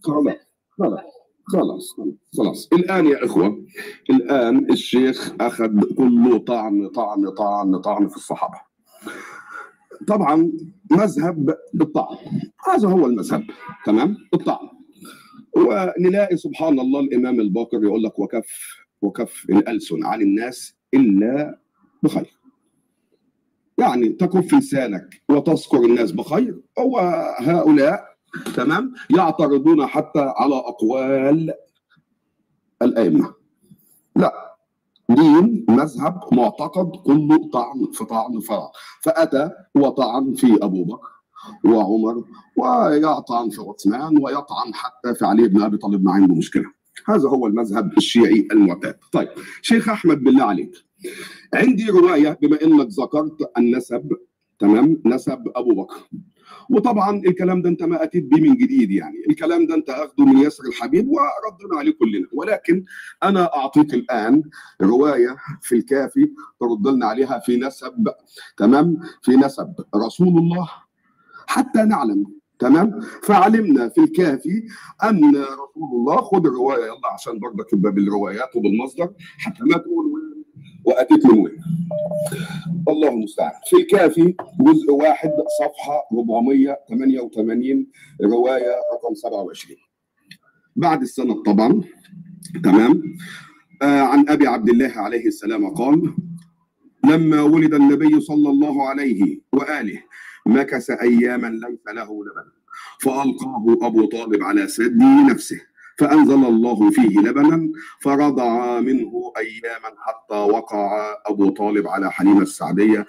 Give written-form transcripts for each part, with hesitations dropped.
خلاص خلاص خلاص خلاص. الآن يا إخوة، الآن الشيخ أخذ كله طعن طعن طعن طعن في الصحابة. طبعا مذهب بالطعن، هذا هو المذهب، تمام؟ الطعن. ونلاقي سبحان الله الإمام الباقر يقول لك وكف الألسن عن الناس إلا بخير. يعني تكف لسانك وتذكر الناس بخير. وهؤلاء تمام يعترضون حتى على أقوال الأئمة. لا، دين مذهب معتقد كله طعن في طعن فرع. فأتى وطعن في أبو بكر وعمر، ويطعن في عثمان، ويطعن حتى في علي بن أبي طالب، ما عنده مشكلة. هذا هو المذهب الشيعي المعتاد. طيب شيخ أحمد بالله عليك، عندي رواية بما إنك ذكرت النسب، تمام؟ نسب أبو بكر. وطبعا الكلام ده انت ما اتيت بيه من جديد، يعني الكلام ده انت اخده من ياسر الحبيب وردنا عليه كلنا. ولكن انا اعطيك الان روايه في الكافي ترد لنا عليها في نسب، تمام؟ في نسب رسول الله حتى نعلم، تمام؟ فعلمنا في الكافي ان رسول الله. خد الروايه يلا عشان برضك يبقى بالروايات وبالمصدر، حتى ما تقول واتيت من وين. الله المستعان. في الكافي جزء 1 صفحة 488 رواية رقم 27 بعد السند طبعا، تمام؟ عن أبي عبد الله عليه السلام قال: لما ولد النبي صلى الله عليه وآله مكث أياما ليس له لبن، فألقاه أبو طالب على ثدي نفسه، فأنزل الله فيه لبنا فرضع منه أياما حتى وقع أبو طالب على حليمة السعدية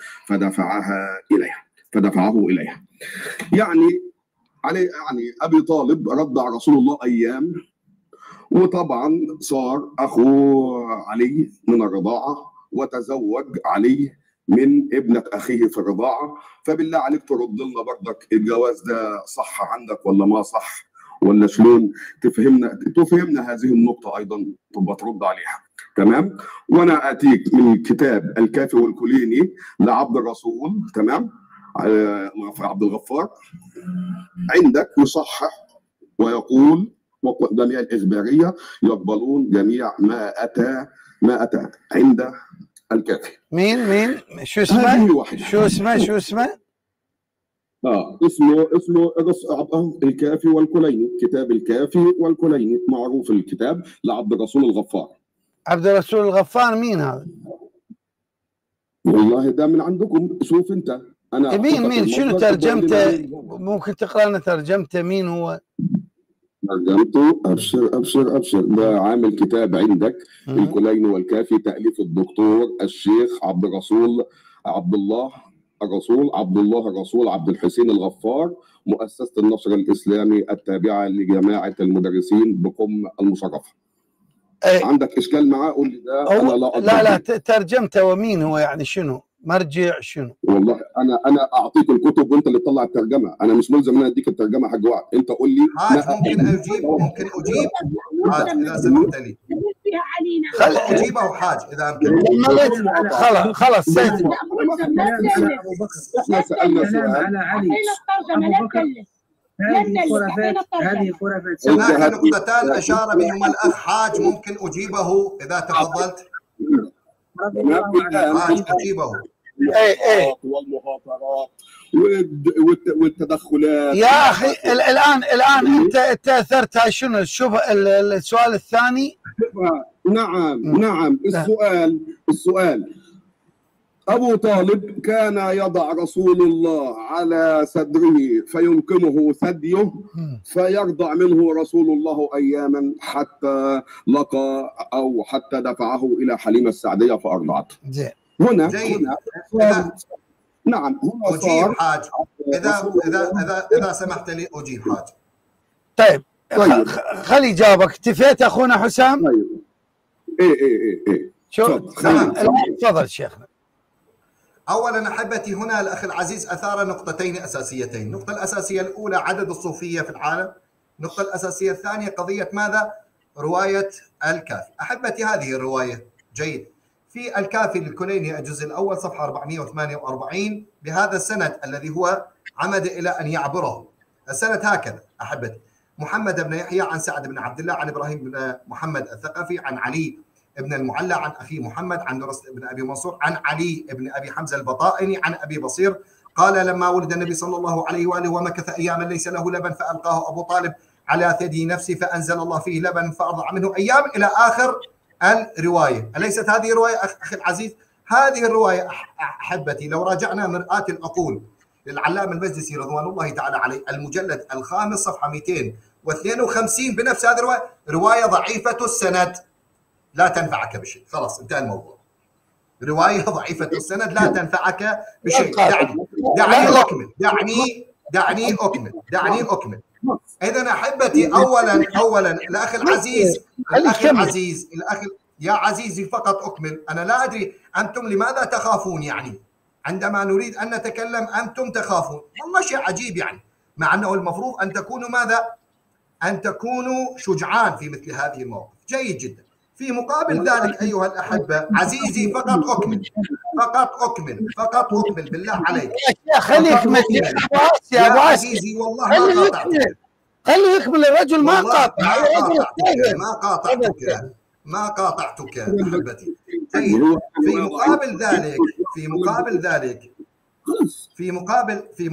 فدفعه إليها. يعني أبي طالب رضع رسول الله أيام، وطبعا صار أخوه علي من الرضاعة، وتزوج علي من ابنة أخيه في الرضاعة. فبالله عليك ترد لنا برضك الجواز ده صح عندك ولا ما صح، ولا شلون؟ تفهمنا هذه النقطة أيضا، تبقى ترد عليها، تمام؟ وأنا آتيك من كتاب الكافي والكليني لعبد الرسول، تمام؟ عبد الغفار، عندك يصحح ويقول: جميع الإخبارية يقبلون جميع ما أتى عند الكافي. مين شو اسمه؟ شو اسمه؟ اسمه الكافي والكليني، كتاب الكافي والكليني، معروف الكتاب لعبد الرسول الغفار. عبد الرسول الغفار مين هذا؟ والله ده من عندكم، شوف انت. انا مين شنو ترجمته؟ ممكن تقرا لنا ترجمته مين هو؟ ترجمته ابشر ده عامل كتاب عندك الكليني والكافي، تأليف الدكتور الشيخ عبد الله الرسول عبد الحسين الغفار، مؤسسة النشر الإسلامي التابعة لجماعة المدرسين بقم المشرفة. عندك إشكال معاه؟ قول لي ده. أنا لا ترجمته ومين هو، يعني شنو مرجع شنو؟ والله انا اعطيك الكتب وانت اللي تطلع الترجمه، انا مش ملزم ان انا اديك الترجمه حق وعد. انت قول لي. ممكن اجيب حاج اذا سمحت لي. اجيبه حاج اذا امكن. خلاص احنا سالنا سؤال على علي. ابو بكر هذه خرافات. هناك نقطتان اشار بهما الاخ حاج، ممكن اجيبه اذا تفضلت. حاج اجيبه. والمخاطرات والتدخلات. يا اخي الان انت اثرتها. شنو السؤال الثاني؟ نعم. السؤال أبو طالب كان يضع رسول الله على صدره فيمكنه ثديه، فيرضع منه رسول الله أياما حتى لقى أو حتى دفعه إلى حليمة السعدية فأرضعته. هنا نعم هنا أجيب حاج إذا سمحت لي أجيب حاج. طيب خلي جاوبك. اكتفيت أخونا حسام؟ طيب إيه شو تفضل شيخنا. أولا أحبتي، هنا الأخ العزيز أثار نقطتين أساسيتين. النقطة الأساسية الأولى عدد الصوفية في العالم. النقطة الأساسية الثانية قضية ماذا؟ رواية الكافي. أحبتي هذه الرواية جيد في الكافي للكليني الجزء الأول صفحة 448 بهذا السند الذي هو عمد إلى أن يعبره. السند هكذا أحبتي: محمد بن يحيى عن سعد بن عبد الله عن إبراهيم بن محمد الثقفي عن علي بن المعلى عن أخي محمد عن درس بن أبي منصور عن علي بن أبي حمزة البطائني عن أبي بصير قال لما ولد النبي صلى الله عليه وآله ومكث أياما ليس له لبن فألقاه أبو طالب على ثدي نفسه فأنزل الله فيه لبن فأرضع منه أيام إلى آخر الرواية. أليست هذه رواية أخي العزيز؟ هذه الرواية أحبتي لو راجعنا مرآة العقول للعلامة المجلسي رضوان الله تعالى عليه المجلد الخامس صفحة 252 بنفس هذه الرواية، رواية ضعيفة السند لا تنفعك بشيء. خلاص انتهى الموضوع. رواية ضعيفة السند لا تنفعك بشيء. دعني أكمل. إذا أحبتي أولا الأخ العزيز يا عزيزي فقط أكمل. أنا لا أدري أنتم لماذا تخافون، يعني عندما نريد أن نتكلم أنتم تخافون، والله شيء عجيب يعني، مع أنه المفروض أن تكونوا ماذا؟ أن تكونوا شجعان في مثل هذه المواقف. جيد جدا. في مقابل ذلك أيها الأحبة عزيزي فقط أكمل بالله عليك. خليك يا عزيزي والله ما قاطعتك. خليه يكمل الرجل ما قاطع. ما قاطعتك أحبتي. في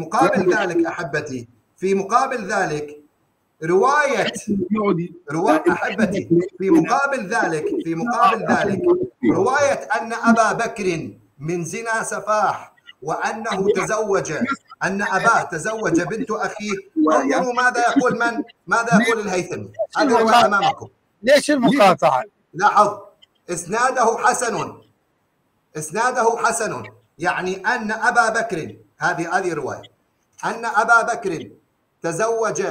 مقابل ذلك رواية أن أبا بكر من زنا سفاح وأنه أن أباه تزوج بنت أخيه. انظروا ماذا يقول الهيثمي. هذا هو أمامكم. ليش المقاطعة؟ لاحظ إسناده حسن، يعني أن أبا بكر هذه رواية أن أبا بكر تزوج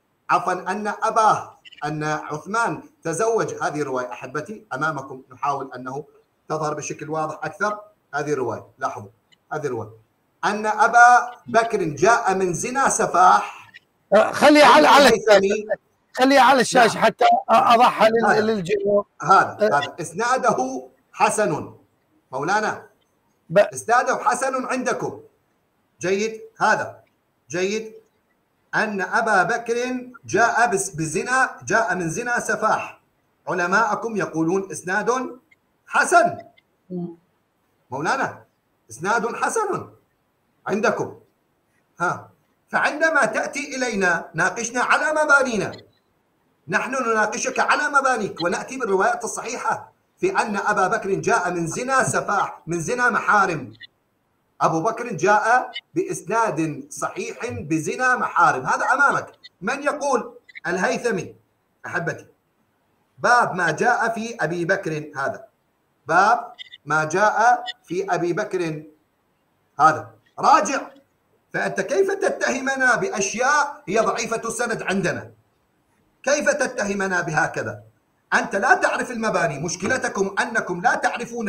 أن عثمان تزوج. هذه رواية أحبتي أمامكم، نحاول أنه تظهر بشكل واضح أكثر. هذه رواية، لاحظوا هذه رواية أن أبا بكر جاء من زنا سفاح. خليه على الشاشة حتى أضحى للجمهور. هذا إسناده حسن مولانا، إسناده حسن عندكم. جيد. هذا جيد. أن أبا بكر جاء من زنا سفاح. علماءكم يقولون إسناد حسن مولانا، إسناد حسن عندكم. فعندما تأتي إلينا ناقشنا على مبانينا، نحن نناقشك على مبانيك ونأتي بالروايات الصحيحة في أن أبا بكر جاء من زنا سفاح، من زنا محارم. أبو بكر جاء بإسناد صحيح بزنا محارم. هذا أمامك. من يقول؟ الهيثمي. أحبتي باب ما جاء في أبي بكر، هذا باب ما جاء في أبي بكر، هذا راجع. فأنت كيف تتهمنا بأشياء هي ضعيفة السند عندنا؟ كيف تتهمنا بهكذا؟ أنت لا تعرف المباني. مشكلتكم أنكم لا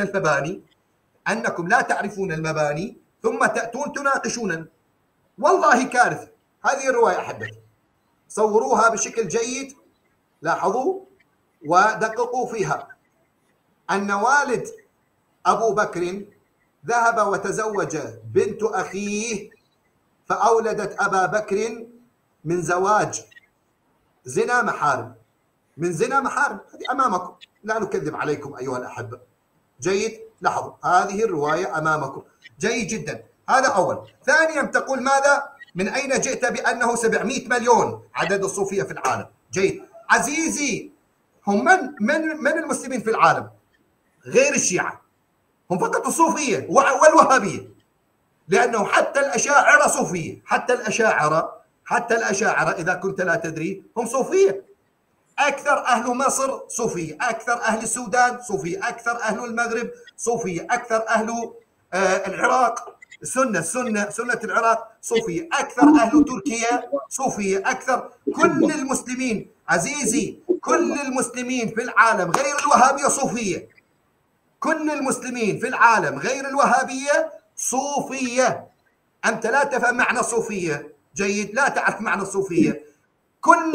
تعرفون المباني ثم تأتون تناقشوننا. والله كارثة. هذه الرواية أحبتي صوروها بشكل جيد، لاحظوا ودققوا فيها. أن والد أبو بكر ذهب وتزوج بنت أخيه فأولدت أبا بكر من زواج زنا محارم، من زنا محارم. هذه أمامكم، لا نكذب عليكم أيها الأحبة. جيد. لاحظوا هذه الرواية أمامكم. جيد جدا. هذا أول. ثانيا تقول ماذا؟ من أين جئت بأنه 700 مليون عدد الصوفية في العالم؟ جيد. عزيزي هم من المسلمين في العالم غير الشيعة؟ هم فقط الصوفية والوهابية، لأنه حتى الأشاعرة صوفية. حتى الأشاعرة إذا كنت لا تدري هم صوفية. أكثر أهل مصر صوفية، أكثر أهل السودان صوفية، أكثر أهل المغرب صوفية، أكثر أهل العراق سنة العراق صوفية، أكثر أهل تركيا صوفية، أكثر كل المسلمين عزيزي، كل المسلمين في العالم غير الوهابية صوفية. كل المسلمين في العالم غير الوهابية صوفية. أنت لا تفهم معنى الصوفية. جيد. لا تعرف معنى الصوفية. كل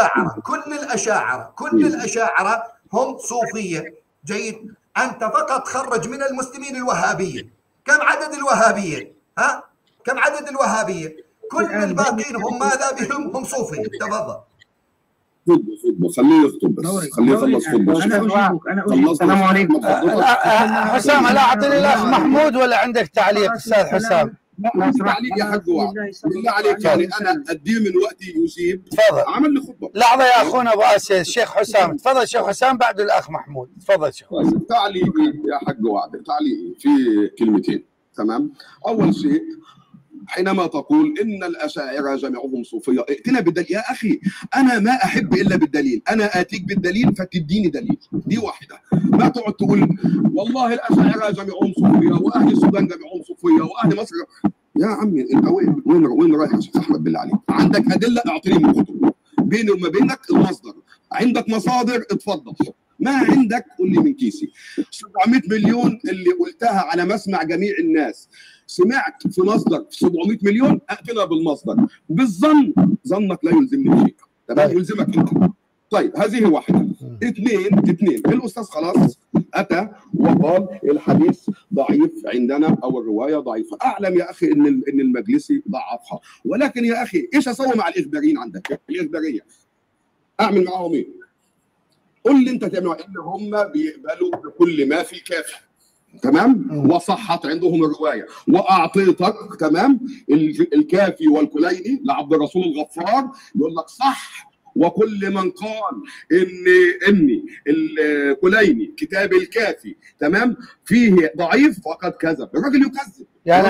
الأشاعرة هم صوفية. جيد. أنت فقط خرج من المسلمين الوهابية. كم عدد الوهابية؟ كم عدد الوهابية؟ كل الباقين هم ماذا بهم؟ هم صوفية. تفضل. خطبه خليه يخطب بس، خليه يخلص خطبه. انا اجيبك، انا اجيبك. السلام عليكم. حسام، لا اعطي للاخ محمود ولا عندك تعليق استاذ حسام؟ لا تعليق يا حق وعد بالله عليك، يعني انا اديه من وقتي يجيب. تفضل. عمل لي خطبه. لحظه يا اخونا ابو اسيا، الشيخ حسام. تفضل شيخ حسام، بعده الاخ محمود. تفضل شيخ حسام. تعليقي يا حق وعد، تعليقي في كلمتين. تمام. اول شيء، حينما تقول ان الاشاعره جميعهم صوفيه، ائتنا بالدليل يا اخي. انا ما احب الا بالدليل، انا اتيك بالدليل فتديني دليل. دي واحده. ما تقعد تقول والله الاشاعره جميعهم صوفيه واهل السودان جميعهم صوفيه واهل مصر. يا عمي انت وين رايح يا شيخ احمد بالله عليك؟ عندك ادله اعطيني من الكتب، بيني وما بينك المصدر. عندك مصادر اتفضل، ما عندك قول لي من كيسي. 700 مليون اللي قلتها على مسمع جميع الناس، سمعت في مصدر 700 مليون، ائتنا بالمصدر. بالظن، ظنك لا يلزمني شيء. تمام، يلزمك انت. طيب هذه واحده. اثنين، الاستاذ خلاص اتى وقال الحديث ضعيف عندنا او الروايه ضعيفه. اعلم يا اخي ان المجلسي ضعفها، ولكن يا اخي ايش اسوي مع الاخباريين عندك؟ الاخباريه اعمل معاهم ايه؟ قول لي انت تعمل ان هم بيقبلوا بكل ما في الكافي. تمام؟ وصحت عندهم الروايه، واعطيتك تمام الكافي والكليني لعبد الرسول الغفار يقول لك صح، وكل من قال ان الكليني كتاب الكافي تمام فيه ضعيف فقد كذب. الراجل يكذب. يعني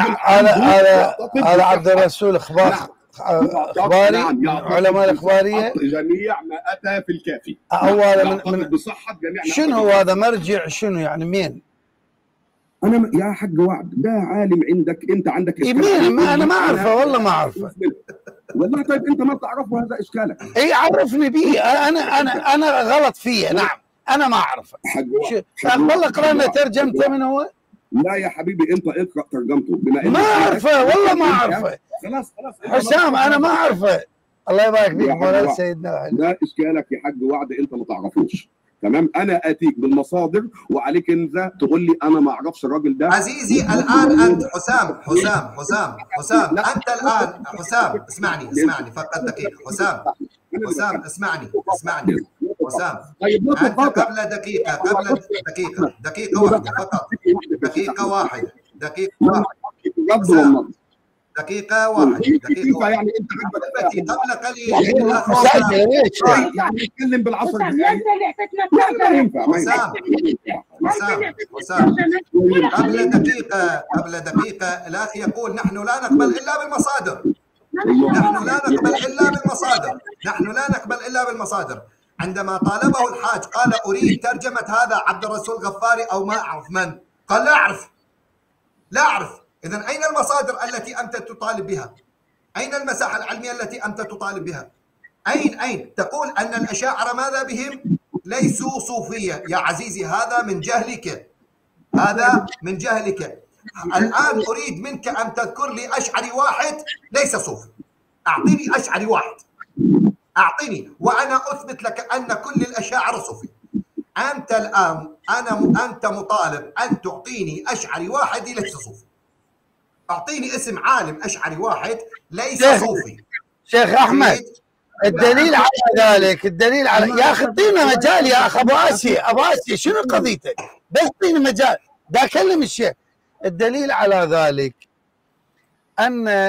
على عبد الرسول اخباري علماء الاخباريه جميع ما اتى في الكافي. اولا من بصحه جميع شنو هذا مرجع؟ شنو يعني مين؟ انا يا حق وعد ده عالم عندك، انت عندك إيه مين؟ انا ما اعرفه والله، ما اعرفه والله. طيب انت ما بتعرفه، هذا اشكالك. اي عرفني به. انا غلط فيه. نعم انا ما اعرفه. والله قرانا ترجمته من هو. لا يا حبيبي انت اقرا ترجمته بما ما اعرفه والله، ما اعرفه. خلاص حسام انا ما اعرفه. الله يبارك فيك مولانا سيدنا. لا اشكالك يا حاج وعد، انت ما تعرفوش. تمام، انا اتيك بالمصادر وعليك انت تقول لي انا ما اعرفش الراجل ده. عزيزي الان انت حسام انت الان حسام اسمعني فقط دقيقه. حسام اسمعني حسام. انت قبل دقيقه واحده فقط. دقيقه واحده حسام. دقيقة واحدة يعني انت قبل قليل يعني نتكلم بالعصر حسام قبل دقيقة الأخ يقول نحن لا نقبل إلا بالمصادر. عندما طالبه الحاج قال أريد ترجمة هذا عبد الرسول غفاري أو ما أعرف من، قال لا أعرف. إذن أين المصادر التي أنت تطالب بها؟ أين المساحة العلمية التي أنت تطالب بها؟ أين؟ تقول أن الأشاعرة ماذا بهم؟ ليسوا صوفية. يا عزيزي هذا من جهلك. الآن أريد منك أن تذكر لي أشعري واحد ليس صوفي. أعطيني أشعري واحد، أعطيني وأنا أثبت لك أن كل الأشاعرة صوفي. أنت الآن أنت مطالب أن تعطيني أشعري واحد ليس صوفي. أعطيني اسم عالم أشعري واحد ليس صوفي. شيخ أحمد الدليل على ذلك، الدليل على يا أخي اعطينا مجال يا أخ أبو آسيا شنو قضيتك؟ بس اعطيني مجال، دا أكلم الشيخ. الدليل على ذلك أن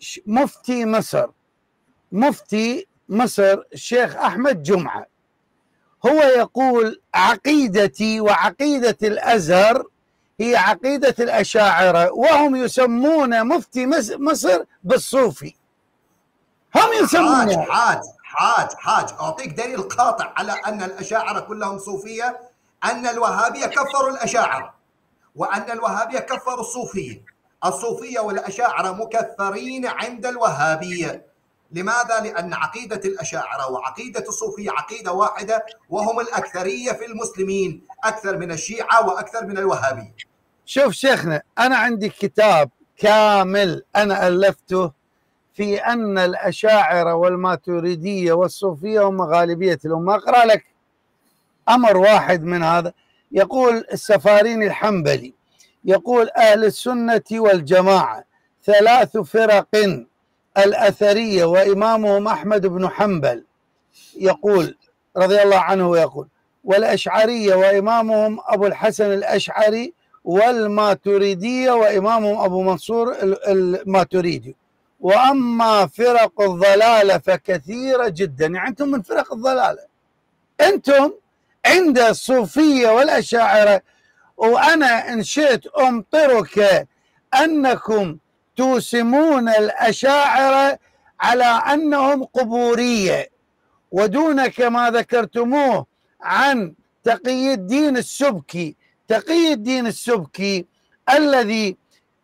مفتي مصر الشيخ أحمد جمعة هو يقول عقيدتي وعقيدة الأزهر هي عقيدة الأشاعرة، وهم يسمون مفتي مصر بالصوفي. هم يسمونه حاج أعطيك دليل قاطع على أن الأشاعرة كلهم صوفية، أن الوهابية كفروا الأشاعرة، وأن الوهابية كفروا الصوفية والأشاعرة مكفرين عند الوهابية. لماذا؟ لأن عقيدة الأشاعرة وعقيدة الصوفية عقيدة واحدة، وهم الأكثرية في المسلمين، أكثر من الشيعة وأكثر من الوهابية. شوف شيخنا، أنا عندي كتاب كامل أنا ألفته في أن الأشاعرة والماتريدية والصوفية هم غالبية الأمة. أقرأ لك أمر واحد من هذا. يقول السفاريني الحنبلي، يقول أهل السنة والجماعة 3 فرق: الأثرية وإمامهم أحمد بن حنبل، يقول رضي الله عنه يقول: والأشعرية وإمامهم أبو الحسن الأشعري، والماتريدية وإمامهم أبو منصور الماتريدي. وأما فرق الضلالة فكثيرة جدا. يعني أنتم من فرق الضلالة، أنتم عند الصوفية والأشاعرة. وأنا إن شئت أمطرك أنكم توسمون الأشاعرة على أنهم قبورية، ودون كما ذكرتموه عن تقي الدين السبكي. تقي الدين السبكي الذي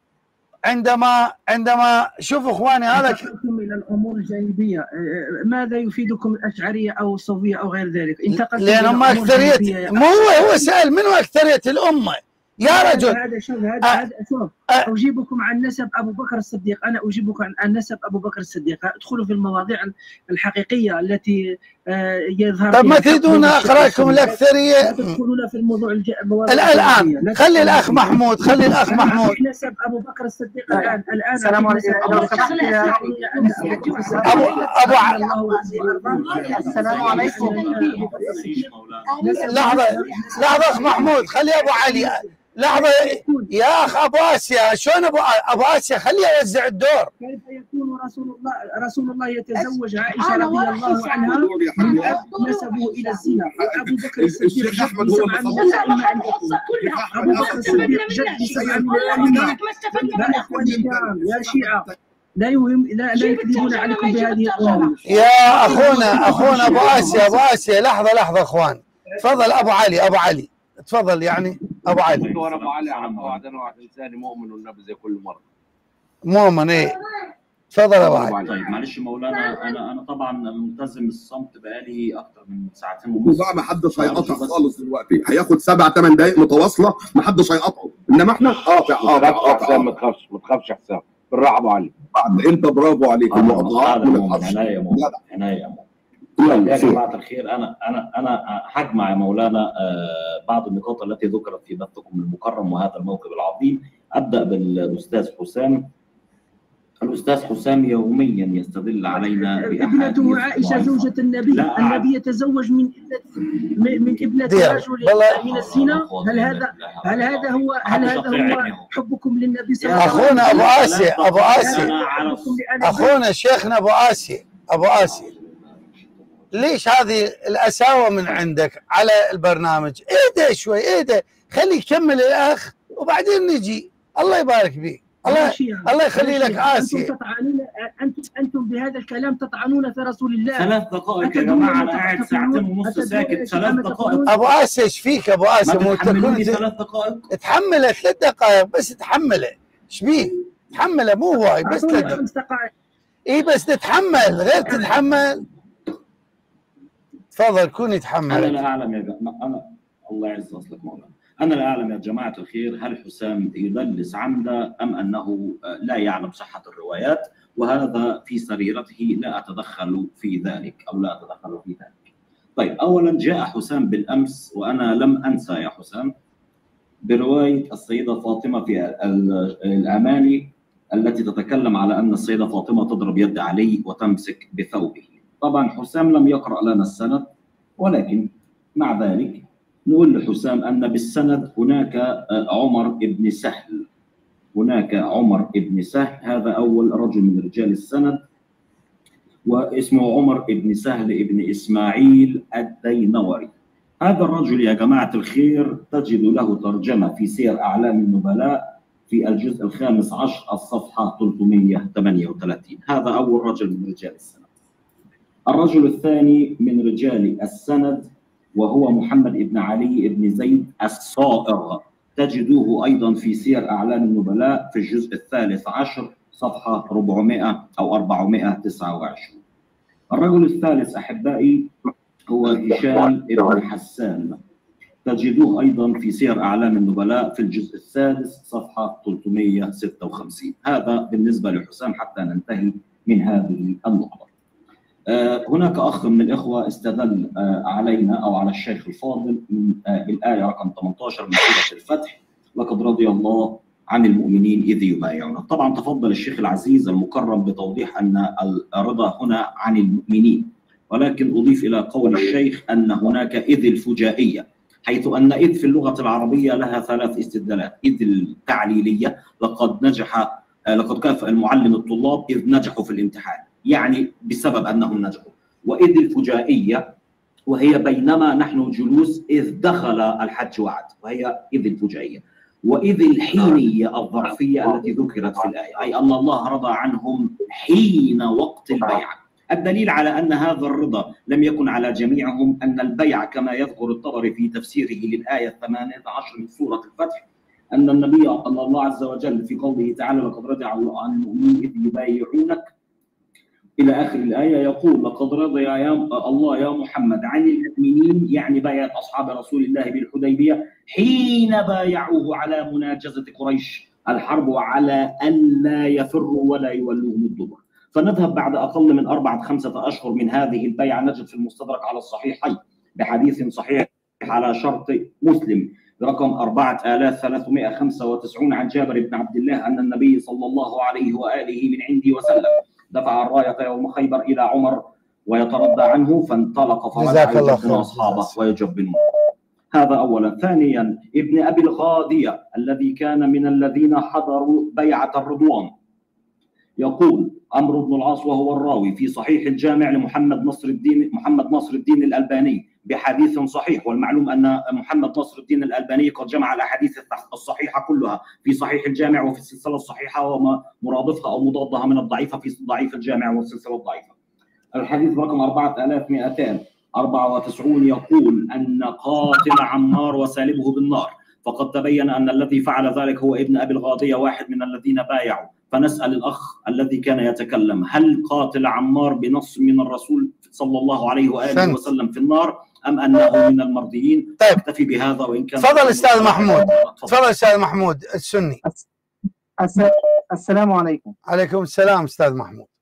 عندما شوفوا اخواني هذا الى الامور الجانبيه، ماذا يفيدكم الاشعريه او الصوفيه او غير ذلك؟ لان هم اكثريه. مو هو سأل من هو اكثريه الامه يا رجل. هذا شوف اجيبكم عن نسب ابو بكر الصديق. انا اجيبكم عن نسب ابو بكر الصديق. ادخلوا في المواضيع الحقيقيه التي يظهر. طب ما تريدون اقرا لكم الاكثريه؟ تدخلون في الموضوع الان. خلي الاخ محمود، خلي الاخ محمود. نسب ابو بكر الصديق الان السلام عليكم. السلام عليكم. لحظه اخ محمود، خلي ابو علي. لحظة يا أخ أبو آسيا، شلون أبو آسيا؟ خليه يوزع الدور. كيف يكون رسول الله يتزوج عائشة رضي الله عنها من أب نسبه إلى الزنا؟ أبو بكر الصديق أحمد هو أبو بكر الصديق جد سبعا من الأئمة. يا شيعة لا يكذبون عليكم بهذه الأمور. يا أخونا أبو آسيا لحظة أخوان. تفضل أبو علي تفضل. يعني ابو علي. وانا ابو علي عم واحد انسان مؤمن والنبي زي كل مره. مؤمن ايه. تفضل ابو علي. طيب معلش مولانا، انا طبعا ملتزم الصمت بقالي اكتر من ساعتين ونص. ما حدش هيقطع خالص دلوقتي، هياخد 7-8 دقائق متواصله ما حدش هيقطعه، انما احنا قاطع. ما تخافش حسام، بالراحه ابو علي. انت برافو عليك. عناية يا مؤمن. يا جماعة الخير، أنا هجمع يا مولانا بعض النقاط التي ذكرت في بثكم المكرم وهذا الموكب العظيم. أبدأ بالأستاذ حسام. الأستاذ حسام يوميا يستدل علينا ابنته عائشة زوجة النبي. النبي يتزوج من ابنة رجل من الزنا. هل هذا هو حبكم للنبي صلى الله عليه وسلم؟ أخونا أبو آسيا أخونا شيخنا أبو آسيا، ليش هذه الأساوة من عندك على البرنامج؟ اهدى شوي، اهدى، خلي يكمل الأخ وبعدين نجي. الله يبارك فيك. الله يخلي لك آسيا. أنتم بهذا الكلام تطعنون في رسول الله. 3 دقائق يا جماعة، أنا قاعد ساعتين ونص ساكت. 3 دقائق. أبو آسيا ايش فيك أبو آسيا؟ ما تحملوني 3 دقائق؟ اتحمله 3 دقائق بس، تحمله. ايش بيك؟ تحمله مو هواي بس 3 دقائق. اي بس تتحمل، غير تتحمل. تفضل كون يتحمل. أنا لا أعلم يا جماعة، الله يعز أصلك مولانا. أنا لا أعلم يا جماعة الخير هل حسام يدلس عمدا أم أنه لا يعلم صحة الروايات، وهذا في سريرته لا أتدخل في ذلك أو لا أتدخل في ذلك. طيب، أولا جاء حسام بالأمس وأنا لم أنسى يا حسام برواية السيدة فاطمة في الأماني التي تتكلم على أن السيدة فاطمة تضرب يد علي وتمسك بثوبه. طبعا حسام لم يقرأ لنا السند، ولكن مع ذلك نقول لحسام أن بالسند هناك عمر بن سهل. هناك عمر بن سهل، هذا أول رجل من رجال السند، واسمه عمر بن سهل بن إسماعيل الدينوري. هذا الرجل يا جماعة الخير تجد له ترجمة في سير أعلام النبلاء في الجزء 15 الصفحة 338. هذا أول رجل من رجال السند. الرجل الثاني من رجال السند وهو محمد بن علي بن زيد الصائغ، تجدوه أيضا في سير أعلام النبلاء في الجزء 13 صفحة 400 أو 429. الرجل الثالث أحبائي هو هشام بن حسان، تجدوه أيضا في سير أعلام النبلاء في الجزء السادس صفحة 356. هذا بالنسبة لحسام حتى ننتهي من هذه النقطة. هناك أخ من الإخوة استدل علينا أو على الشيخ الفاضل من الآية رقم 18 من سورة الفتح: لقد رضي الله عن المؤمنين إذ يبايعونك. طبعا تفضل الشيخ العزيز المكرم بتوضيح أن الرضا هنا عن المؤمنين، ولكن أضيف إلى قول الشيخ أن هناك إذ الفجائية، حيث أن إذ في اللغة العربية لها 3 استدلالات. إذ التعليلية، لقد كافأ المعلم الطلاب إذ نجحوا في الامتحان، يعني بسبب أنهم نجحوا. وإذ الفجائية وهي بينما نحن جلوس إذ دخل الحج وعد، وهي إذ الفجائية. وإذ الحينية الظرفية التي ذكرت في الآية، أي أن الله رضى عنهم حين وقت البيعة. الدليل على أن هذا الرضا لم يكن على جميعهم أن البيع كما يذكر الطبري في تفسيره للآية 18 من سورة الفتح، أن النبي أن الله عز وجل في قوله تعالى لقد رضي الله عن المؤمنين إذ يبايعونك إلى آخر الآية يقول لقد رضي الله يا محمد عن المؤمنين، يعني بايعت أصحاب رسول الله بالحديبية حين بايعوه على مناجزة قريش الحرب وعلى ألا يفروا ولا يولوهم الدبر. فنذهب بعد أقل من 4-5 أشهر من هذه البيعة نجد في المستدرك على الصحيحين بحديث صحيح على شرط مسلم برقم 4395 عن جابر بن عبد الله أن النبي صلى الله عليه وآله من عنده وسلم دفع الراية يوم خيبر إلى عمر ويتردى عنه، فانطلق فرجع يجبن أصحابه ويجبنون. هذا أولا. ثانيا، ابن أبي الغادية الذي كان من الذين حضروا بيعة الرضوان يقول عمرو بن العاص وهو الراوي في صحيح الجامع لمحمد نصر الدين الألباني بحديث صحيح، والمعلوم أن محمد نصر الدين الألباني قد جمع الأحاديث الصحيحة كلها في صحيح الجامع وفي السلسلة الصحيحة وما مرادفها أو مضادها من الضعيفة في ضعيف الجامع والسلسلة الضعيفة. الحديث رقم 4294 يقول أن قاتل عمار وسالبه بالنار، فقد تبين أن الذي فعل ذلك هو ابن أبي الغادية واحد من الذين بايعوا. فنسأل الأخ الذي كان يتكلم هل قاتل عمار بنص من الرسول صلى الله عليه وآله وسلم في النار أم أنه من المرضيين؟ طيب اكتفي بهذا وإن كان. تفضل أستاذ محمود. تفضل أستاذ محمود السني. السلام عليكم. عليكم السلام أستاذ محمود.